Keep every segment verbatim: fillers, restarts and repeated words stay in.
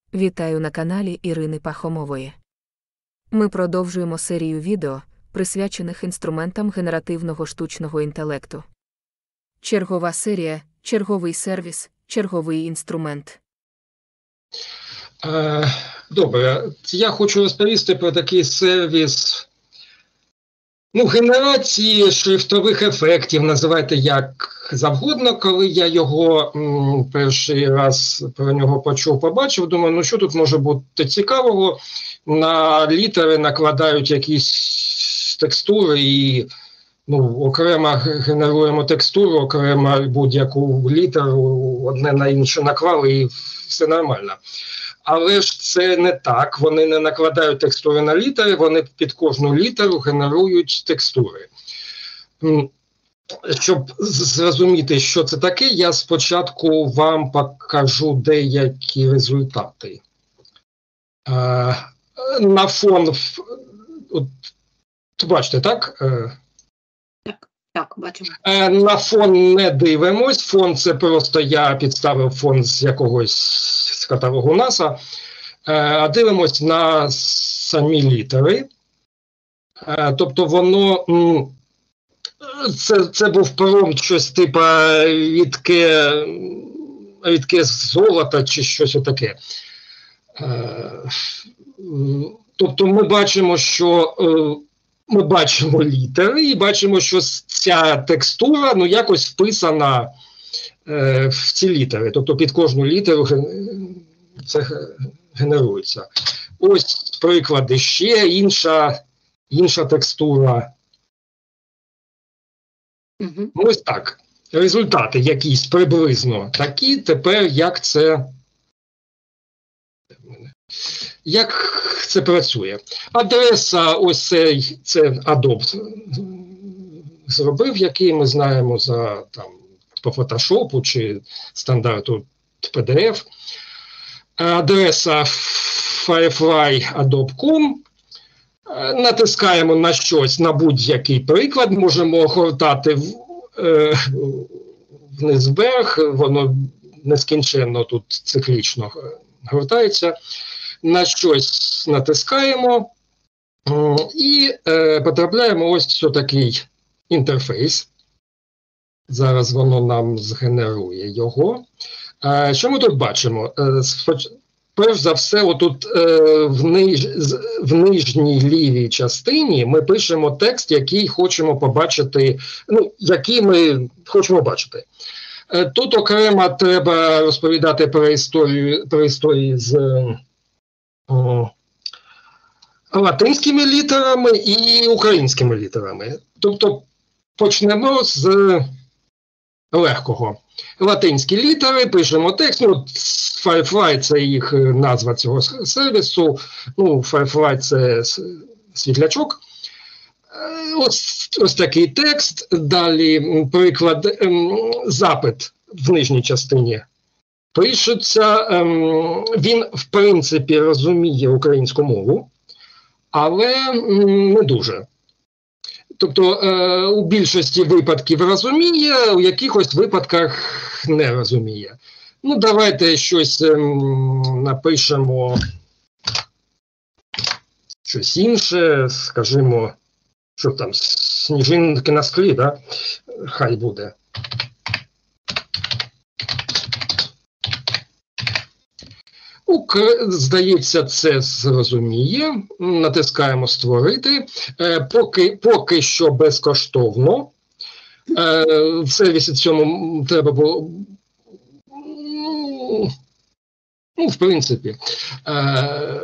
Вітаю на каналі Ірини Пахомової. Ми продовжуємо серію відео, присвячених інструментам генеративного штучного інтелекту. Чергова серія, черговий сервіс, черговий інструмент. Добре, я хочу розповісти про такий сервіс, ну, генерації шрифтових ефектів, називайте як завгодно. Коли я його м, перший раз про нього почув, побачив, думаю, ну що тут може бути цікавого, на літери накладають якісь текстури і ну, окремо генеруємо текстуру, окремо будь-яку літеру, одне на інше наклали і все нормально. Але ж це не так, вони не накладають текстури на літери, вони під кожну літеру генерують текстури. Щоб зрозуміти, що це таке, я спочатку вам покажу деякі результати. На фон, от, бачите, так? Так, так, бачимо. На фон не дивимось, фон це просто я підставив фон з якогось з каталогу НАСА, а дивимось на самі літери. Тобто воно, це, це був промпт, щось типу рідке, рідке золото чи щось таке. Тобто ми бачимо, що ми бачимо літери і бачимо, що ця текстура ну, якось вписана е, в ці літери. Тобто під кожну літеру це генерується. Ось приклади ще, інша, інша текстура. Угу. Ось так. Результати якісь приблизно такі. Тепер як це... Як це працює? Адреса, ось цей, це Adobe зробив, який ми знаємо за, там, по фотошопу чи стандарту пі ді еф. Адреса Firefly Adobe крапка ком. Натискаємо на щось, на будь-який приклад, можемо гортати е, вниз вверх, воно нескінченно тут циклічно гортається. На щось натискаємо і е, потрапляємо ось в такий інтерфейс. Зараз воно нам згенерує його. Е, що ми тут бачимо? Е, перш за все, отут е, в, ниж, в нижній лівій частині ми пишемо текст, який хочемо побачити, ну, який ми хочемо бачити. Е, тут окремо треба розповідати про історію, про історію з латинськими літерами і українськими літерами. Тобто почнемо з легкого. Латинські літери, пишемо текст, ну, Firefly – це їх назва цього сервісу, ну, Firefly – це світлячок. Ось, ось такий текст, далі приклад, запит в нижній частині. Пишеться, ем, він, в принципі, розуміє українську мову, але м, не дуже. Тобто, е, у більшості випадків розуміє, у якихось випадках не розуміє. Ну, давайте щось ем, напишемо, щось інше, скажімо, що там, сніжинки на склі, да? Хай буде. Здається, це зрозуміє. Натискаємо «Створити». Е, поки, поки що безкоштовно. Е, в сервісі цьому треба було, ну, в принципі, е,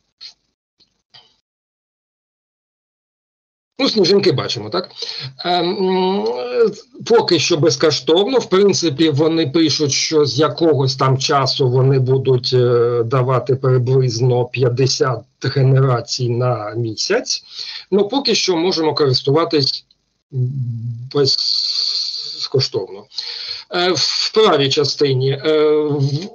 ну, сніжинки бачимо, так? Ем, поки що безкоштовно. В принципі, вони пишуть, що з якогось там часу вони будуть е, давати приблизно п'ятдесят генерацій на місяць. Ну, поки що можемо користуватись безкоштовно. Е, в правій частині е, в,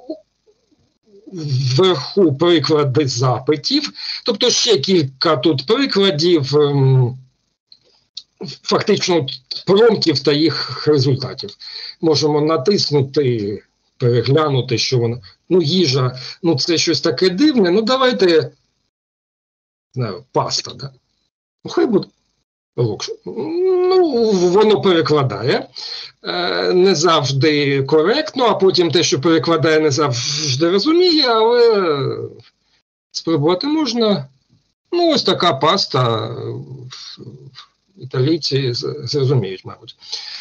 вверху приклади запитів. Тобто ще кілька тут прикладів, е, фактично промптів та їх результатів. Можемо натиснути переглянути, що воно. Ну, їжа, ну це щось таке дивне, ну давайте, не знаю, паста, да? Ну, хай буде. Ну, воно перекладає, не завжди коректно, а потім те, що перекладає, не завжди розуміє, але спробувати можна. Ну, ось така паста, італійці зрозуміють, мабуть.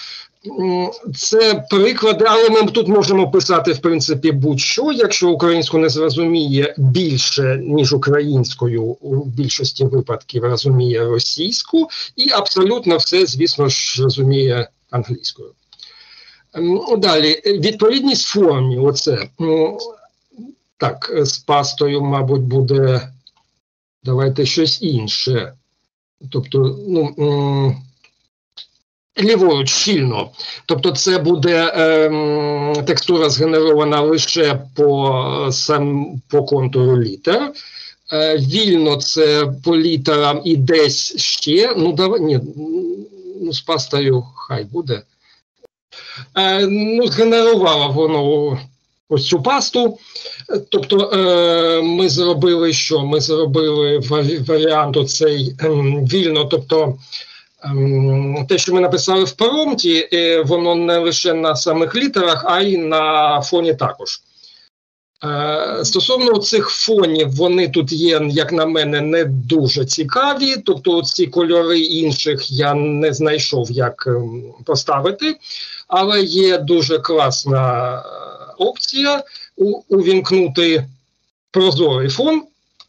Це приклади, але ми тут можемо писати, в принципі, будь-що, якщо українську не зрозуміє більше, ніж українською, у більшості випадків розуміє російську, і абсолютно все, звісно ж, розуміє англійською. Далі, відповідність формі, оце, так, з пастою, мабуть, буде, давайте щось інше. Тобто, ну, ліворуч, щільно. Тобто це буде е, текстура згенерована лише по, сам, по контуру літер. Е, вільно це по літерам і десь ще. Ну, давай, ні, ну, з пастою хай буде. Е, ну, згенерувало воно ось цю пасту. Тобто е, ми зробили що? Ми зробили варіант оцей е, вільно, тобто те, що ми написали в промпті, воно не лише на самих літерах, а й на фоні також. Стосовно цих фонів, вони тут є, як на мене, не дуже цікаві, тобто ці кольори інших я не знайшов, як поставити, але є дуже класна опція увімкнути прозорий фон.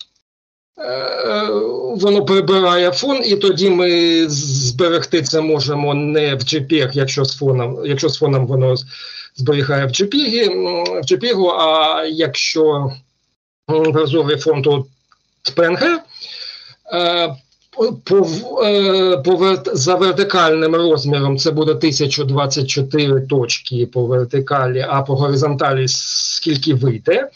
Воно прибирає фон, і тоді ми зберегти це можемо не в джей пі і джі, якщо з фоном, якщо з фоном воно зберігає в джей пі і джі, в джей пі і джі, а якщо прозорий фон, то пі ен джі. По, по, за вертикальним розміром це буде тисяча двадцять чотири точки по вертикалі, а по горизонталі скільки вийде,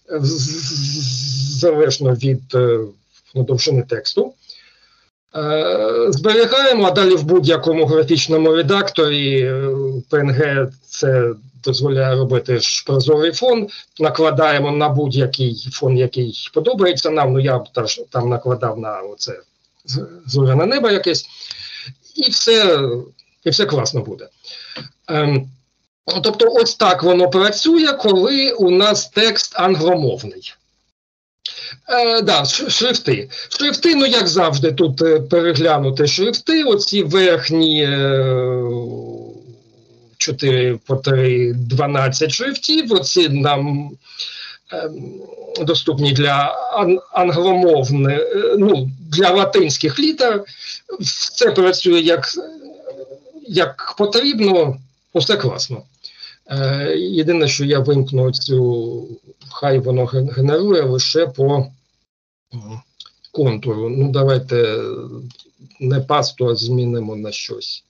залежно від ну, довжини тексту. Зберігаємо, а далі в будь-якому графічному редакторі пі ен джі це дозволяє робити ж прозорий фон, накладаємо на будь-який фон, який подобається нам, ну я теж там накладав на оце зоряне небо якесь, і все, і все класно буде. Ем, тобто ось так воно працює, коли у нас текст англомовний. Е, да, шрифти. Шрифти, ну як завжди, тут е, переглянути шрифти, оці верхні е, чотири по три, дванадцять шрифтів, оці нам е, доступні для ан англомовних, е, ну, для латинських літер. Це працює як, як потрібно, усе класно. Е, єдине, що я вимкну цю, хай воно генерує лише по контуру. Ну, давайте не пасту, а змінимо на щось.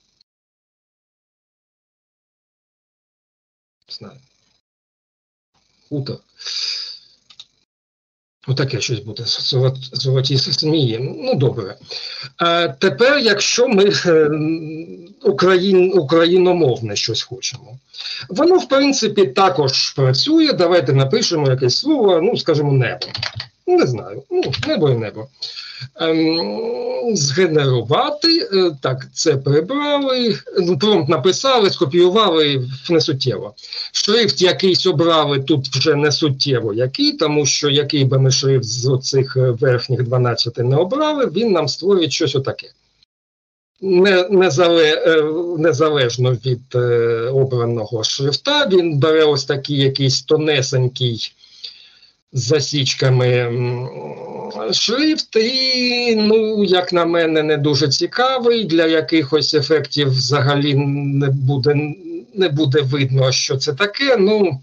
Не знаю. Хутор. Отаке щось буде, золоті змії. Ну, добре. А тепер, якщо ми україн, україномовне щось хочемо. Воно, в принципі, також працює. Давайте напишемо якесь слово, ну, скажімо, небо. Не знаю, ну, небо і небо. Ем, згенерувати, так, це прибрали, промпт написали, скопіювали, не суттєво. Шрифт якийсь обрали, тут вже не суттєво який, тому що який би ми шрифт з оцих верхніх дванадцяти не обрали, він нам створить щось отаке. Не, незале, незалежно від е, обраного шрифта, він бере ось такий якийсь тонесенький з засічками шрифт і, ну, як на мене, не дуже цікавий, для якихось ефектів взагалі не буде, не буде видно, що це таке, ну,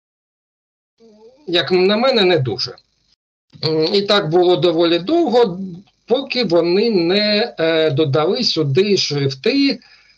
як на мене, не дуже. І так було доволі довго, поки вони не е, додали сюди шрифти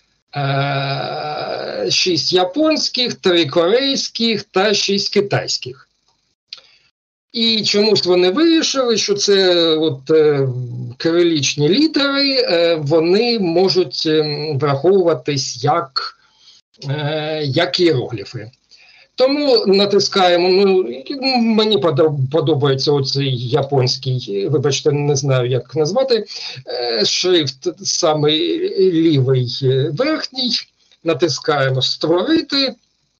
е, шість японських, три корейських та шість китайських. І чомусь вони вирішили, що це от, е, кирилічні літери, е, вони можуть е, враховуватись як, е, як іерогліфи. Тому натискаємо, ну, мені подобається оцей японський, вибачте, не знаю, як назвати, шрифт самий лівий верхній, натискаємо «Створити».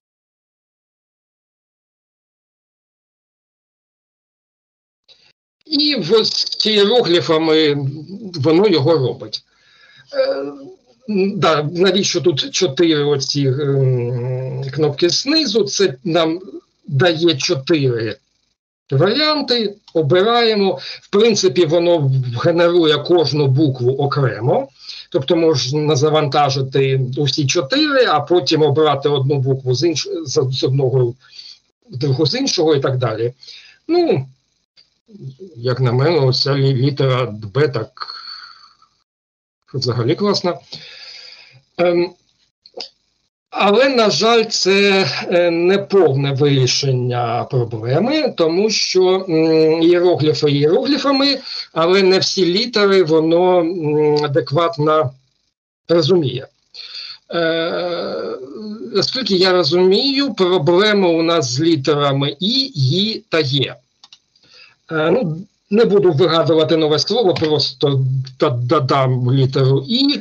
І ось ці іерогліфами воно його робить. Е, да, навіщо тут чотири оці е, кнопки знизу? Це нам дає чотири варіанти, обираємо. В принципі, воно генерує кожну букву окремо. Тобто можна завантажити усі чотири, а потім обрати одну букву з, інш... з одного, другу з іншого і так далі. Ну, як на мене, оця літера Б так взагалі класна. Ем, але, на жаль, це не повне вирішення проблеми, тому що м, іерогліфи іерогліфами, але не всі літери воно м, адекватно розуміє. Е, оскільки я розумію, проблема у нас з літерами І, Ї та Є. Е, ну, не буду вигадувати нове слово, просто додам літеру І.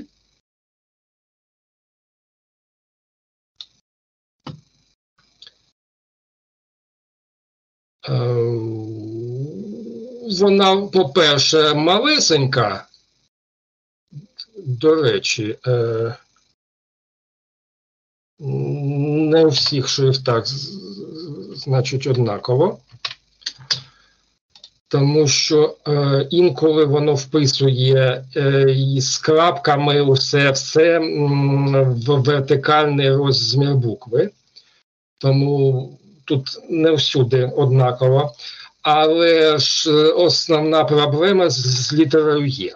Е, вона, по-перше, малесенька. До речі, е, не у всіх шрифтах, значить, однаково. Тому що е, інколи воно вписує е, із крапками усе, все м, в вертикальний розмір букви. Тому тут не всюди однаково. Але ж основна проблема з, з літерою Є.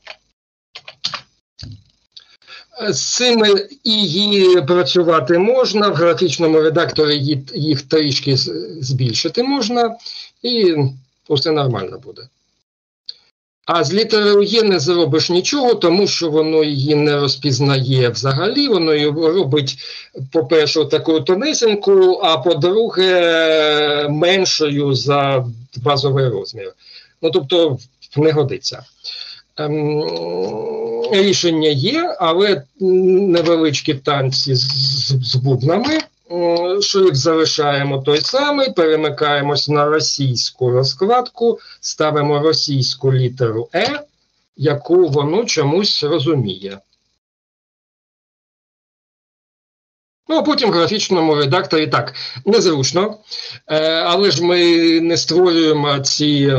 З цими і працювати можна, в графічному редакторі їх трішки збільшити можна, і усе нормально буде. А з літерою Є не зробиш нічого, тому що воно її не розпізнає взагалі, воно її робить, по-перше, такою тонесенькою, а по-друге, меншою за базовий розмір. Ну, тобто, не годиться. Ем, рішення є, але невеличкі танці з, з, з бубнами. Шрифт залишаємо той самий, перемикаємось на російську розкладку, ставимо російську літеру Е, яку воно чомусь розуміє. Ну, а потім в графічному редакторі, так, незручно, але ж ми не створюємо ці...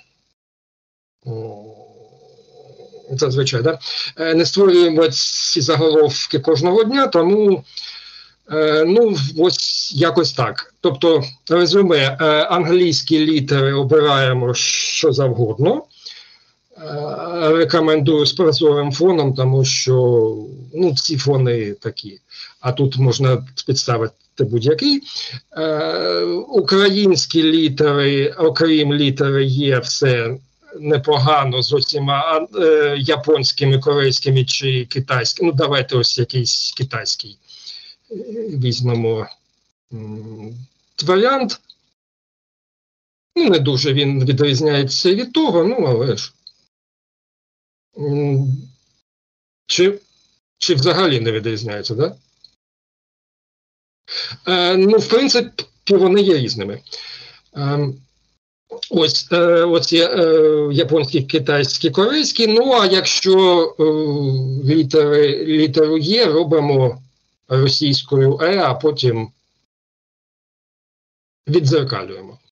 Зазвичай, да? Не створюємо ці заголовки кожного дня, тому, е, ну, ось якось так. Тобто, резюме, е, англійські літери обираємо що завгодно. Е, рекомендую з прозорим фоном, тому що, ну, ці фони такі, а тут можна підставити будь-який. Е, українські літери, окрім літери Є, все непогано з усіма е, японськими, корейськими чи китайськими. Ну, давайте ось якийсь китайський е, візьмемо м, варіант. Ну, не дуже він відрізняється від того, ну, але ж. М, чи, чи взагалі не відрізняється, так? Да? Е, ну, в принципі, вони є різними. Е, Ось, е, ось є е, японські, китайські, корейські. Ну, а якщо е, літери, літеру Є робимо російською Е, а потім віддзеркалюємо.